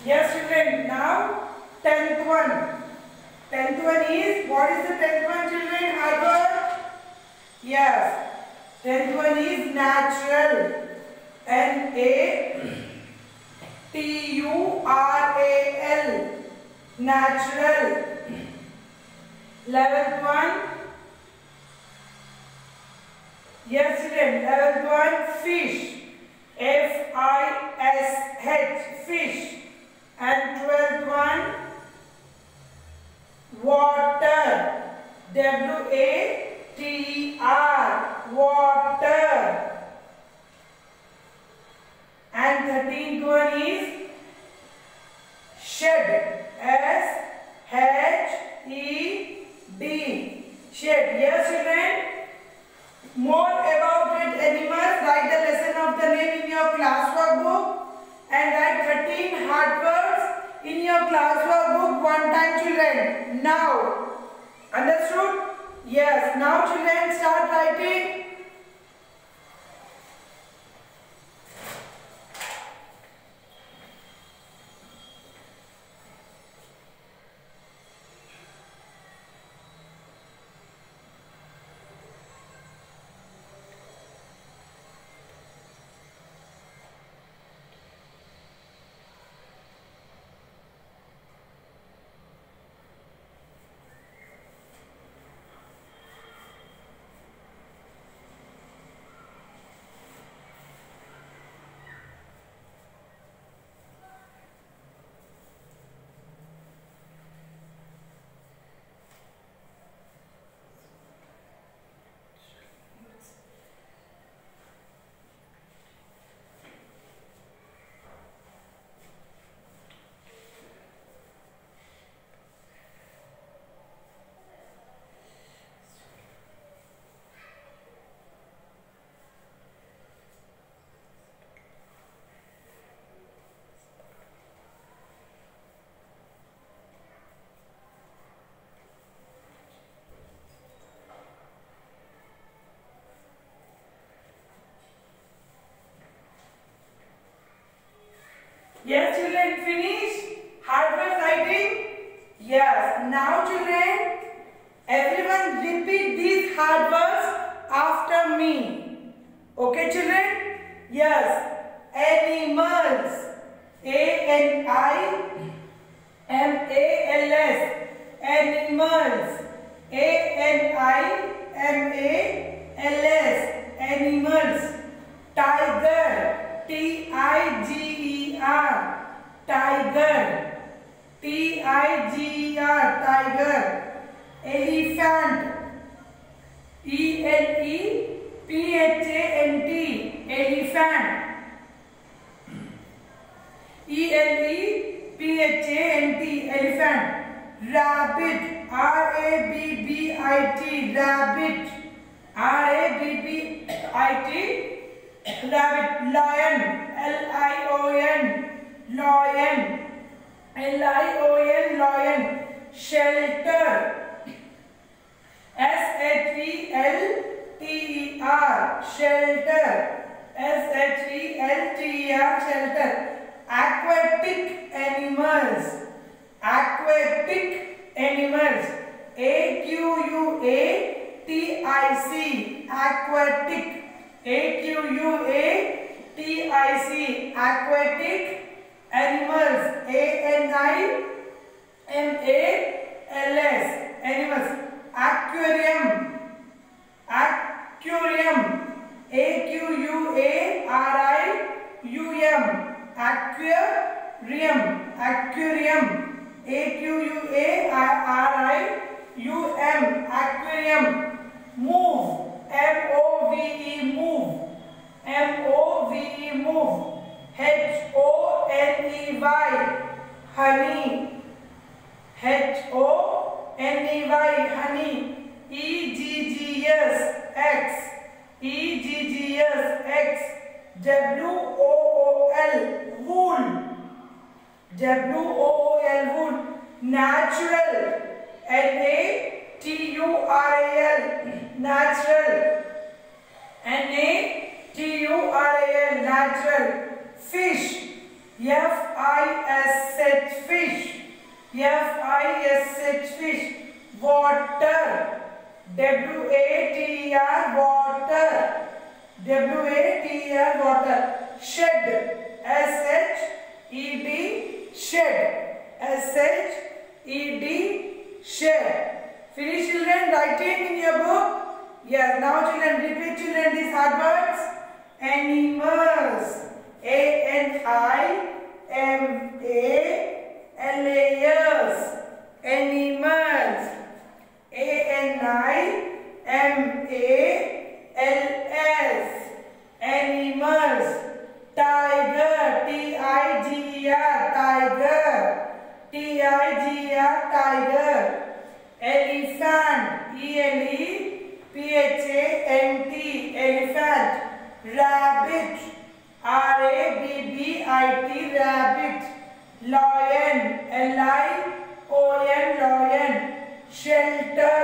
Yes, children. Now, 10th one. 10th one is, what is the 10th one, children? Harbor? Yes. 10th one is natural. Natural. Natural. 11th one. Yes, children. 11th one, fish. F-I-S-H. Fish. And 12th one, water. W-A-T-E-R. Water. And 13th one is shed. S-H-E-D. Shed. Yes, children. More about red animals. Write the lesson of the name in your classwork book and write 13 hard words in your classwork book one time, children. Now, understood? Yes. Now, children, start writing. Yes, children, finish hard work writing. Yes. Now, children, everyone repeat these hard words after me. Okay, children? Yes. Animals. A-N-I-M-A-L-S. Animals. A-N-I-M-A-L-S. Animals. Tiger. T-I-G-E-R. Tiger. T-I-G-E-R. Tiger. Elephant. E-L-E-P-H-A-N-T. Elephant. E-L-E-P-H-A-N-T. Elephant. Rabbit. R-A-B-B-I-T. Rabbit. R-A-B-B-I-T. Rabbit. Lion. L-I-O-N. Lion. L-I-O-N. Lion. Shelter. S-H-E-L-T-E-R. Shelter. S-H-E-L-T-E-R. Shelter. Aquatic animals. Aquatic animals. A-Q-U-A-T-I-C. Aquatic. A-Q-U-A-T-I-C. Aquatic animals. A-N-I-M-A-L-S. Animals. Aquarium. Aquarium. A-Q-U-A-R-I-U-M. Aquarium. Aquarium. A-Q-U-A-R-I-U-M. Aquarium. Move. M-O-V-E. Move. M-O-V-E. Move. H-O-N-E-Y. Honey. H-O-N-E-Y. Honey. E-G-G-S. X. E-G-G-S. X. W-O-O-L. Wool. W-O-O-L. Wool. Natural. N-A-T-U-R-A-L. Natural. N-A-T-U-R-A-L. Natural. Fish. F-I-S-H, fish. F-I-S-H, fish. Water. W-A-T-E-R, water. W-A-T-E-R, water. Shed. S-H-E-D, shed. S-H-E-D, shed. Finish, children, writing in your book. Yes, now children, repeat children these hard words. Animals. A-N-I-M-A-L-A-S. Animals. A-N-I-M-A-L-S. Animals. Tiger. T-I-G-E-R, tiger. T-I-G-E-R, tiger. Elephant. E-L-E-P-H-A-N-T, elephant. Rabbit. R-A-B-B-I-T, rabbit. Lion. L-I-O-N, lion. Shelter.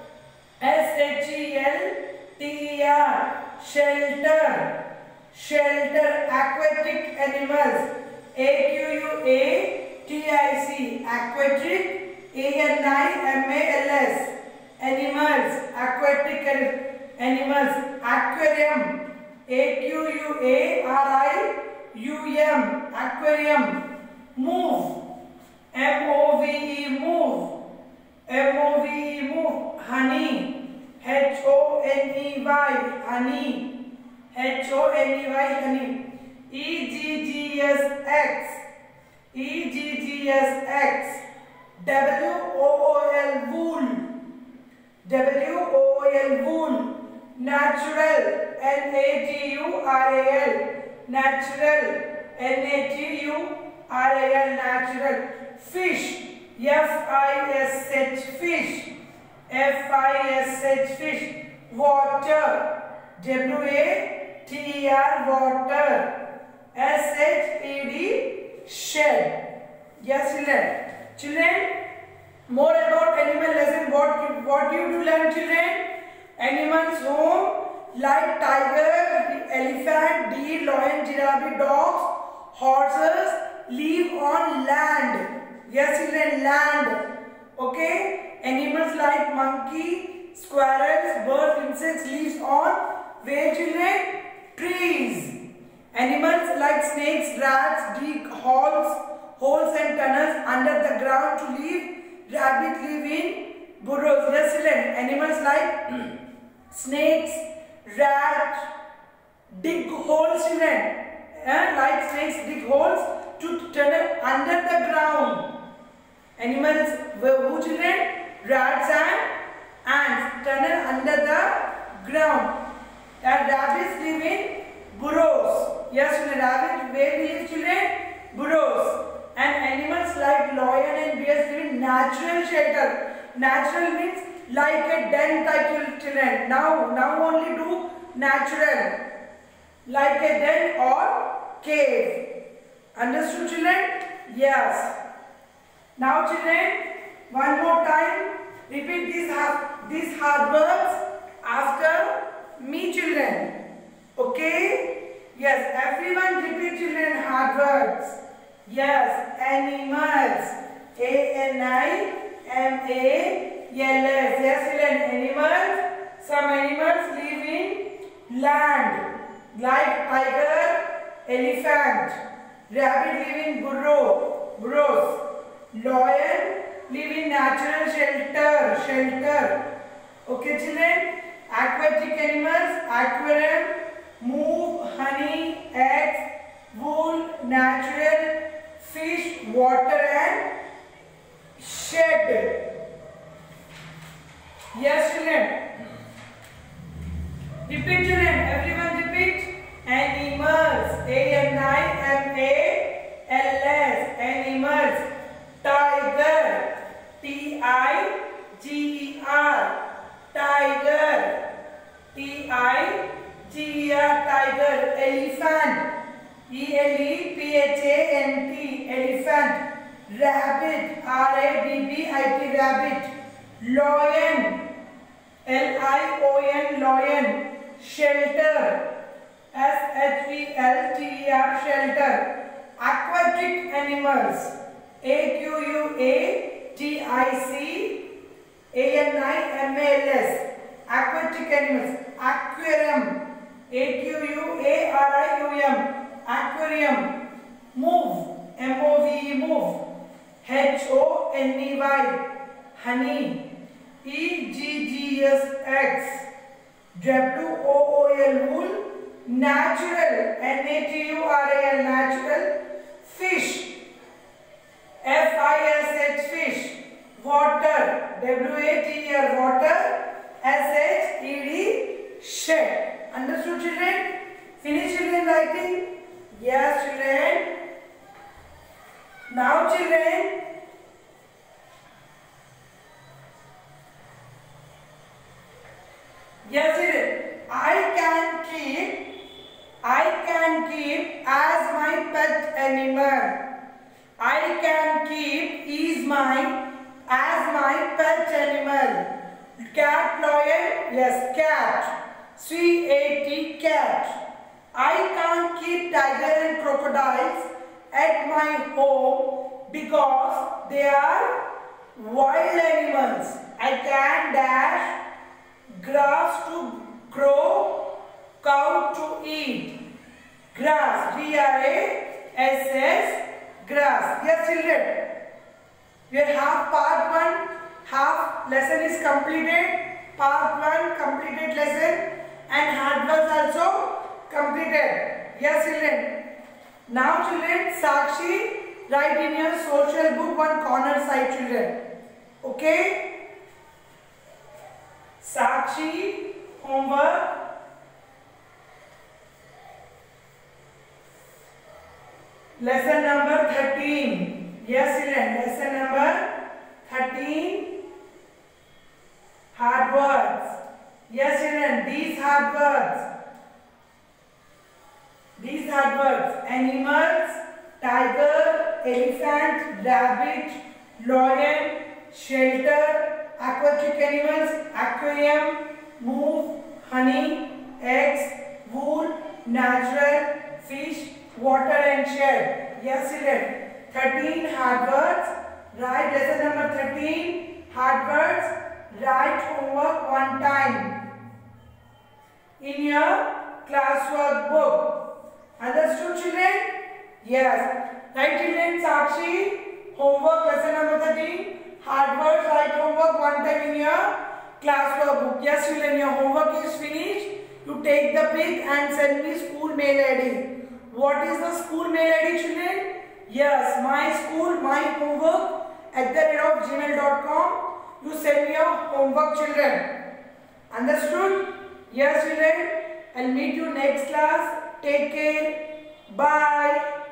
S-H-E-L-T-E-R, shelter. Shelter. Aquatic animals. A-Q-U-A-T-I-C, aquatic. A-N-I-M-A-L-S, animals. Aquatic animals. Aquarium. A-Q-U-A-R-I-U-M, aquarium. Move. M-O-V-E, move. M-O-V-E, move. Honey. H-O-N-E-Y, honey. H-O-N-E-Y, honey. E-G-G-S-X, E-G-G-S-X. W-O-O-L, wool. W-O-O-L, wool. Natural. N-A-T-U-R-A-L, natural. N-A-T-U-R-A-L, natural. Fish. F-I-S-H, fish. F-I-S-H, fish. Water. W-A-T-E-R, water. S-H-E-D, shed. Yes, children. Children, more about animal lesson. What you do learn, children? Animals home like tiger, elephant, deer, lion, giraffe, dogs, horses live on land. Yes, children, land. Okay. Animals like monkey, squirrels, birds, insects lives on where, children? Trees. Animals like snakes, rats dig holes and tunnels under the ground to live. Rabbit live in burrows. Yes, children. Animals like snakes, rats dig holes, children. Like snakes dig holes to tunnel under the ground. Animals who, children? Rats and ants tunnel under the ground. And rabbits live in burrows. Yes, children. Rabbit where they live, children? Burrows. And animals like lion and bears live in natural shelter. Natural means like a den type, children. Now only do natural. Like a den or cave. Understood, children? Yes. Now, children, one more time, repeat these hard words after me, children. Okay? Yes, everyone repeat, children, hard words. Yes, animals. A-N-I-M-A-L-S. Yes, children, animals. Some animals live in land, like tiger, elephant. Rabbit live in burrows. Lion live in natural shelter. Okay, children. Aquatic animals, aquarium, move, honey, eggs, wool, natural, fish, water and shed. Yes, children. Repeat, children. Everyone repeat. Animals. A-N-I-M-A-L-S. Animals. Tiger. T-I-G-E-R. Tiger. T-I-G-E-R. Tiger. Elephant. E-L-E-P-H-A-N-T. Elephant. Rabbit. R-A-B-B-I-T. Rabbit. Lion. L-I-O-N. Lion. Shelter. S-H-E-L-T-E-R. Shelter. aquatic animals. AQUATIC ANIMALS. Aquatic animals. Aquarium. AQUARIUM. Aquarium. Move. MOVE. Move. HONEY. Honey. EGGSX. WOOL. Wool. Natural. NATURAL. Natural. Fish. FISH. Fish. Water. WATER. Water. SHED. Shed. Understood, children? Finish, children, writing? Yes, children. Now, children, yes, children, I can keep as my pet animal. I can keep as my pet animal. Cat, lion, yes, cat. CAT, cat. I can't keep tiger and crocodiles at my home because they are wild animals. I can dash grass to grow, cow to eat. Grass, GRASS, grass. Yes, children. We have part 1, half lesson is completed. Part 1 completed lesson and hard work also completed. Yes, children. Now, children, Sakshi, write in your social book one corner side, children. Okay? Sakshi, homework. Lesson number 13. Yes, children. Lesson number 13. Hard words. Yes, children. These hard words. These hard words. Animals, tiger, elephant, rabbit, lion, shelter, aquatic animals, aquarium, move, honey, eggs, wool, natural, fish, water and shed. Yes, children. 13 hard words. Write lesson number 13. Hard words. Write homework one time in your classwork book. Understood, children? Yes. Write, children, Sakshi, homework lesson number 13. Hard words. Write homework one time in your classwork book. Yes, children, your homework is finished. You take the pic and send me school mail ID. What is the school mail ID, children? Yes, my school, my homework @gmail.com. You send me your homework, children. Understood? Yes, children. I'll meet you next class. Take care. Bye.